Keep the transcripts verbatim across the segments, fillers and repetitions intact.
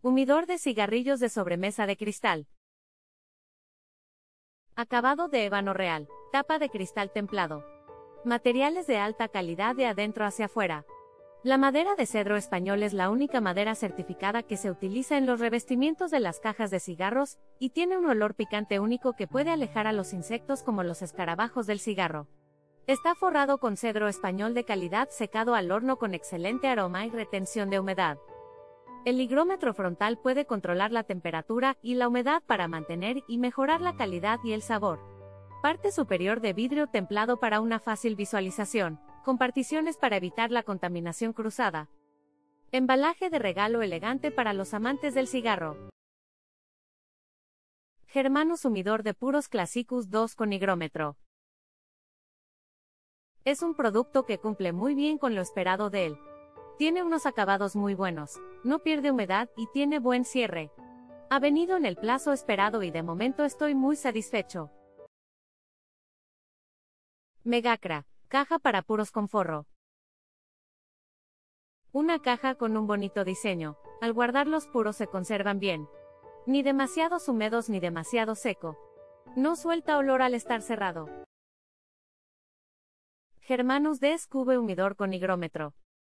Humidor de cigarrillos de sobremesa de cristal. Acabado de ébano real. Tapa de cristal templado. Materiales de alta calidad de adentro hacia afuera. La madera de cedro español es la única madera certificada que se utiliza en los revestimientos de las cajas de cigarros, y tiene un olor picante único que puede alejar a los insectos como los escarabajos del cigarro. Está forrado con cedro español de calidad secado al horno con excelente aroma y retención de humedad. El higrómetro frontal puede controlar la temperatura y la humedad para mantener y mejorar la calidad y el sabor. Parte superior de vidrio templado para una fácil visualización, con particiones para evitar la contaminación cruzada. Embalaje de regalo elegante para los amantes del cigarro. Germanus humidor de puros Classicus dos con higrómetro. Es un producto que cumple muy bien con lo esperado de él. Tiene unos acabados muy buenos, no pierde humedad y tiene buen cierre. Ha venido en el plazo esperado y de momento estoy muy satisfecho. Megacra, caja para puros con forro. Una caja con un bonito diseño. Al guardar los puros se conservan bien. Ni demasiados húmedos ni demasiado seco. No suelta olor al estar cerrado. Germanus D S Cube humidor con higrómetro.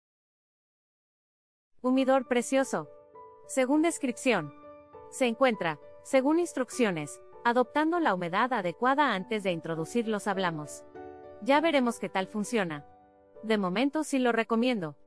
Humidor precioso. Según descripción. Se encuentra, según instrucciones, adoptando la humedad adecuada antes de introducirlos hablamos. Ya veremos qué tal funciona. De momento sí lo recomiendo.